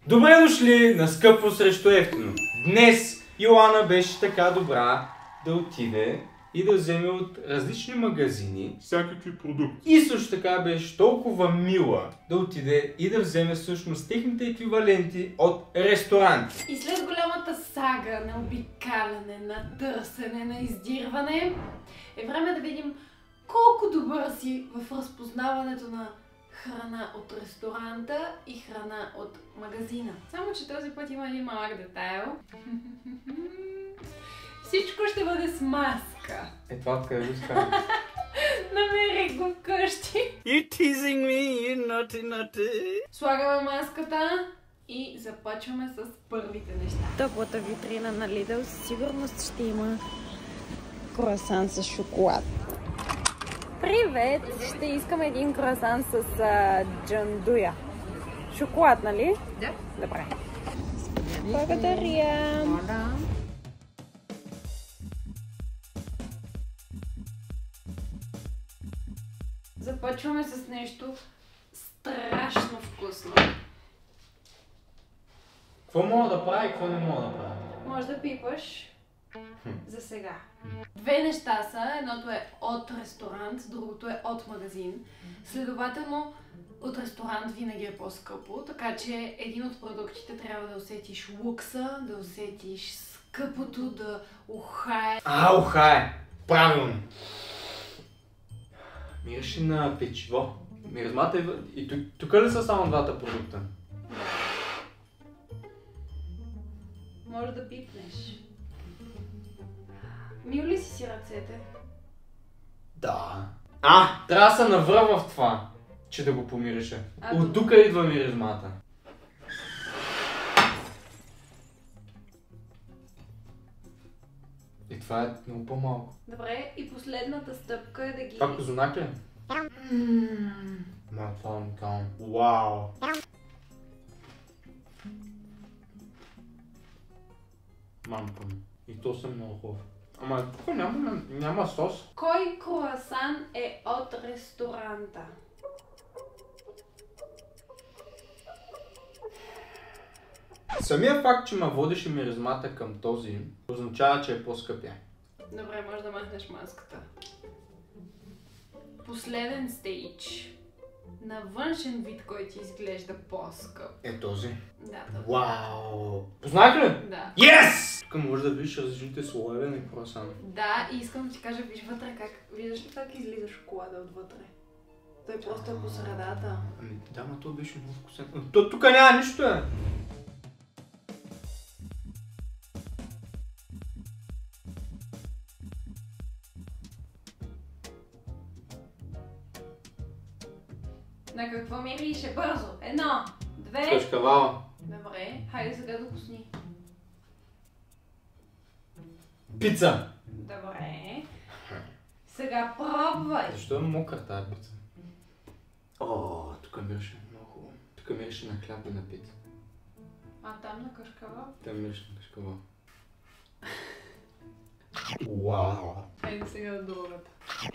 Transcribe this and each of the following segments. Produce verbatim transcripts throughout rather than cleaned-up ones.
Добре дошли на скъпо срещу ефтино. Днес Йоана беше така добра да отиде и да вземе от различни магазини всякакви продукти. И също така беше толкова мила да отиде и да вземе всъщност техните еквиваленти от ресторанти. И след голямата сага на обикаляне, на търсене, на издирване, е време да видим колко добър си в разпознаването на храна от ресторанта и храна от магазина. Само че този път има един малък детайл. Всичко ще бъде с маска. Е, това откъде го скара? Намерих го вкъщи. You're teasing me, you naughty naughty. Слагаме маската и започваме с първите неща. Топлата витрина на Lidl със сигурност ще има круасан с шоколад. Привет! Ще искам един круасан с а, джандуя. Шоколад, нали? Да. Добре. Благодаря! Започваме с нещо страшно вкусно. Какво мога да правя и какво не мога да правя? Може да пипаш за сега. Две неща са. Едното е от ресторант, другото е от магазин. Следователно, от ресторант винаги е по-скъпо, така че един от продуктите трябва да усетиш лукса, да усетиш скъпото, да ухае. А, ухае! Правилно! Мираше на печиво. Миризмата е... И тук, тук ли са само двата продукта? Може да пипнеш. Мил ли си си ръцете? Да. А, трябва да се навра в това, че да го помираше. От тук идва миризмата. И това е много по-малко. Добре, и последната стъпка е да ги... Това козунак ли? Ма, това е уникално. Вау! Мамка ми. И то съм много хубав. Ама тук няма, няма сос. Кой круасан е от ресторанта? Самия факт, че ме водеше миризмата към този, означава, че е по-скъпя. Добре, може да махнеш маската. Последен стейдж. На външен вид, който изглежда по-скъп. Е този. Да, този. Вау! Познах ли? Да. Yes! Тук може да видиш различните слоеве на круасан. Да, и искам да ти кажа, виж вътре как... Виждаш ли как излиза шоколада отвътре? Той просто е по средата. Ами да, ма то беше много вкусен. То тук няма нищо е! На какво мирише? Бързо! Едно, две... Кашкавала. Добре, хайде сега докусни. Пица! Добре. Сега пробвай! Защо е мокър тази пица? О, тук мирише много хубаво. Тук мирише на хляб и на пица. А там на кашкавал? Там мирише на кашкавал. Вау! Хайде сега от другата.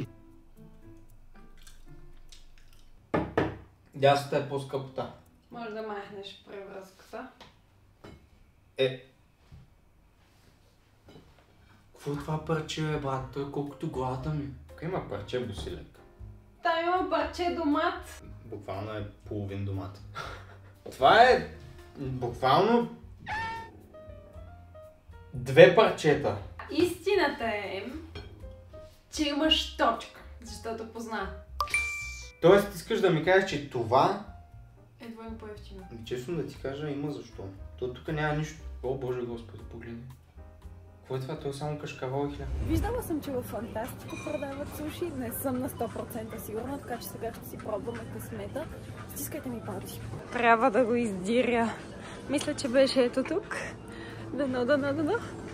Дясната е по-скъпата. Може да махнеш превръзката. Е. Какво е това парче, бе, брат? Той колкото главата ми. Тук има парче босилек. Там има парче домат. Буквално е половин домат. Това е буквално две парчета. Истината е, че имаш точка, защото позна. Тоест искаш да ми кажеш, че това... Е двойно по-евтино. Честно да ти кажа, има защо. То тук няма нищо. О, Боже Господи, погледни. Какво е това? То е само кашкавал и хляб. Виждала съм, че във Фантастико продават суши. Не съм на сто процента сигурна, така че сега ще си пробваме късмета. Стискайте ми палци. Трябва да го издиря. Мисля, че беше ето тук. Дано, дано, дано.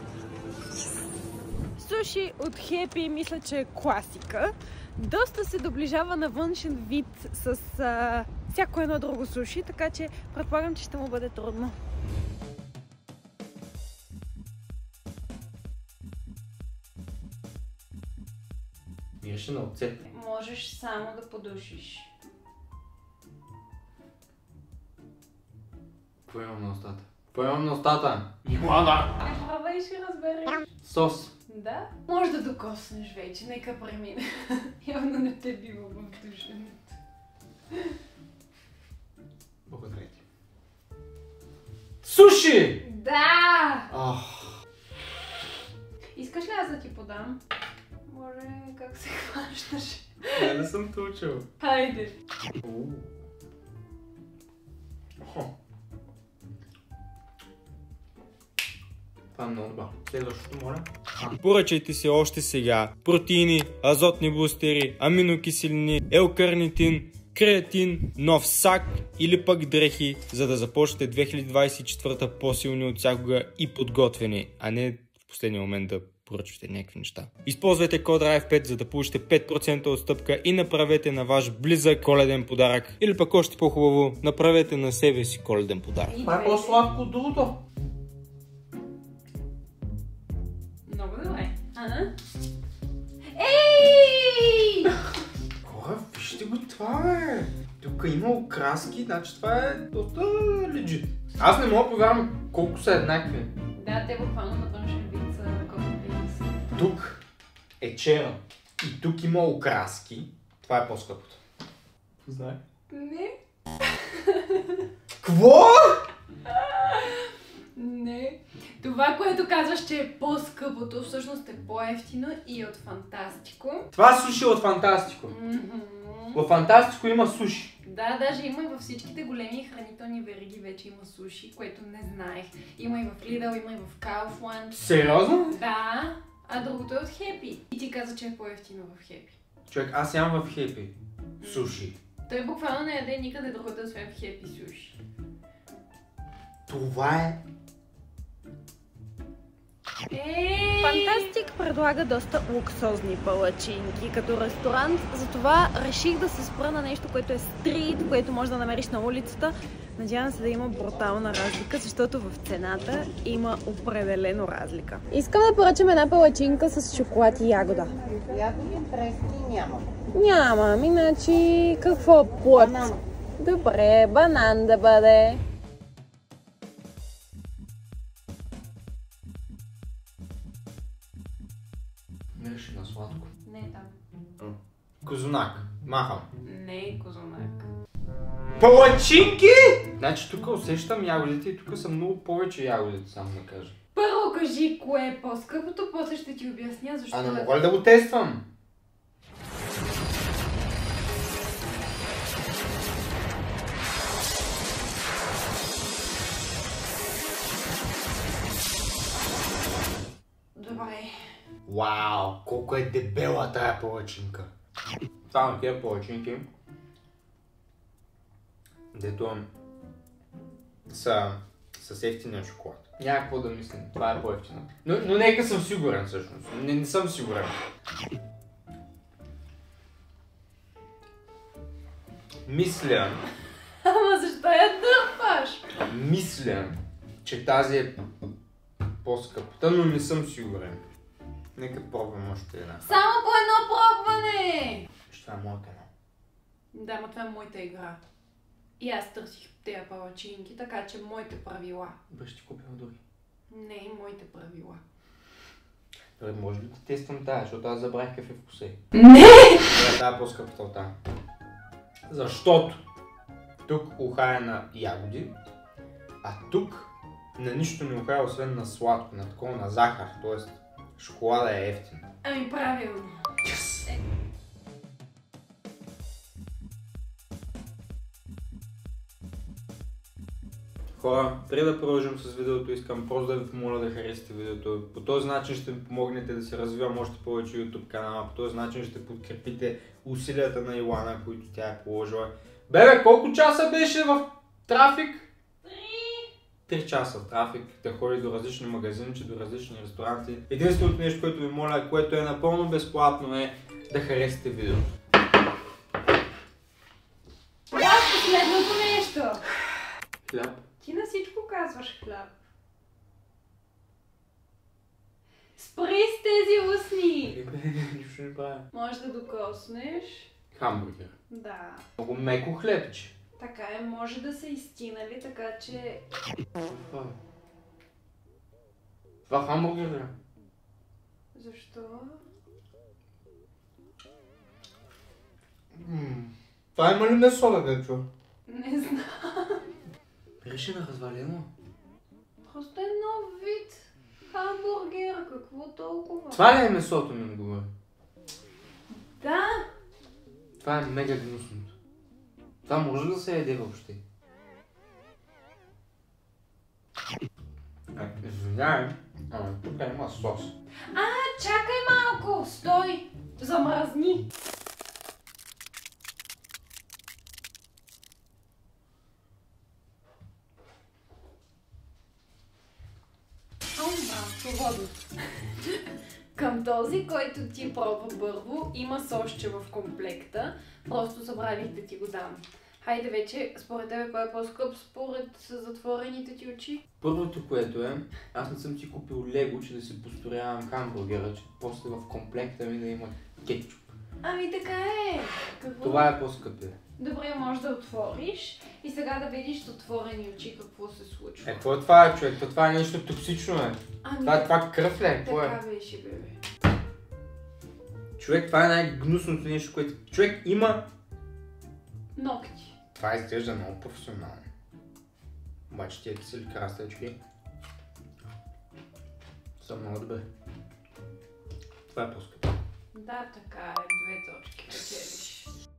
Суши от Хепи, мисля, че е класика. Доста се доближава на външен вид с а, всяко едно друго суши, така че предполагам, че ще му бъде трудно. Мирише на оцет. Можеш само да подушиш. Какво имам на устата? Какво имам на устата? Илана! Не пробвай и ще разбереш. Сос. Да? Може да докоснеш вече, нека премине. Явно не те бива в душенето. Благодаря ти. Суши! Да! Ах. Искаш ли аз да ти подам? Може как се хващаш? Не, не съм те учил. Хайде! Това е много добър. Следващото, моля. Поръчайте се още сега протеини, азотни бустери, аминокиселини, елкарнитин, креатин, нов сак или пък дрехи, за да започнете две хиляди двадесет и четвърта по-силни от всякога и подготвени, а не в последния момент да поръчвате някакви неща. Използвайте код райв пет, за да получите пет процента отстъпка и направете на ваш близък коледен подарък. Или пък още по-хубаво, направете на себе си коледен подарък. Това е по-сладко от другото. Много добре. Ана? Ей! Хора, вижте го това, е. Тук има окраски, значи това е доста легит. Аз не мога да повярвам колко са еднакви. Да, те буквално на външен вид са copy-paste. Тук е черен и тук има окраски. Това е по-скъпото. Знае? Не. Кво? Не. Това, което казваш, че е по-скъпото, всъщност е по-ефтино и от Фантастико. Това суши е от Фантастико. Mm-hmm. В Фантастико има суши. Да, даже има и във всичките големи хранителни вериги вече има суши, което не знаех. Има и в Lidl, има и в Kaufland. Сериозно? Да, а другото е от Happy. И ти каза, че е по-ефтино в Happy. Човек, аз ям в Happy суши. Той буквално не яде никъде другото, освен в Happy суши. Това е... Ей! Фантастик предлага доста луксозни палачинки като ресторант, затова реших да се спра на нещо, което е стрит, което може да намериш на улицата. Надявам се да има брутална разлика, защото в цената има определено разлика. Искам да поръчам една палачинка с шоколад и ягода. Ягоди, трески няма. Нямам, иначе какво плът? Банан. Добре, банан да бъде. Мириш на сладко. Не е там. Козунак. Махам. Не е козунак. Палачинки! Значи тук усещам ягодите и тук са много повече ягодите, само да кажа. Първо кажи кое е по-скъпото, после ще ти обясня защо. А не мога ли да го тествам? Добре. Вау, колко е дебела тая палачинка. Само тия палачинки, дето са с ефтиния шоколад. Няма какво да мислим, това е по-ефтино. Но, но нека съм сигурен всъщност, не, не съм сигурен. Мисля, Ама защо я дърпаш? мисля, че тази е по-скъпата, но не съм сигурен. Нека пробвам още една. Само по едно пробване! Ще това е моята една. Да, но това е моята игра. И аз търсих тези палачинки, така че моите правила. Бе, ще ти купя други. Не, моите правила. Добре, може ли да тествам тая, защото аз забравих какъв е вкуса. Не! Добре, тая е по-скъпата от тая. Защото тук уха е на ягоди, а тук на нищо не уха, освен на сладко, на такова на захар, т.е. шоколада е ефтин. Ами правилно. Yes. Хора, преди да продължим с видеото, искам просто да ви помоля да харесате видеото. По този начин ще ми помогнете да се развивам още повече YouTube канала. По този начин ще подкрепите усилията на Илана, които тя е положила. Бебе, колко часа беше в трафик? Три! Три часа трафик, да ходи до различни магазинчи, до различни ресторанти. Единственото нещо, което ви моля, което е напълно безплатно, е да харесате видеото. Това е последното нещо! Хляб. Ти на всичко казваш хляб. Спри с тези устни! Нищо не правя. Може да докоснеш. Хамбургер. Да. Много меко хлебче. Така е, може да са изтинали, така че... Това е. Това хамбургер ли? Защо? М, Това има ли месо да бе, чу? Не знам. Реши на развалено. Просто е нов вид хамбургер. Какво толкова? Това ли е месото, ми отговори? Да. Това е мега гнусното. Това може да се яде въобще. А, извинявай, ама тук има сос. А, чакай малко. Стой. Замръзни. Ау, свободно. Към този, който ти пробва първо, има сосче в комплекта. Просто забравих да ти го дам. Хайде вече, според тебе кой е по-скъп според затворените ти очи? Първото, което е, аз не съм си купил лего, че да си построявам хамбургера, че после в комплекта ми да има кетчуп. Ами така е. Какво? Това е по-скъпе. Добре, може да отвориш и сега да видиш с отворени очи какво се случва. Е, какво е това, човек? Това е нещо токсично, е. Ами, Това, това кръв ли е? Какво е? така беше, бебе. Човек, това е най-гнусното нещо, което... Човек има... Ногти. Това изглежда много професионално. Обаче тия кисели краставички са много добре. Това е по-скъпо. Да, така е. Две точки печелиш.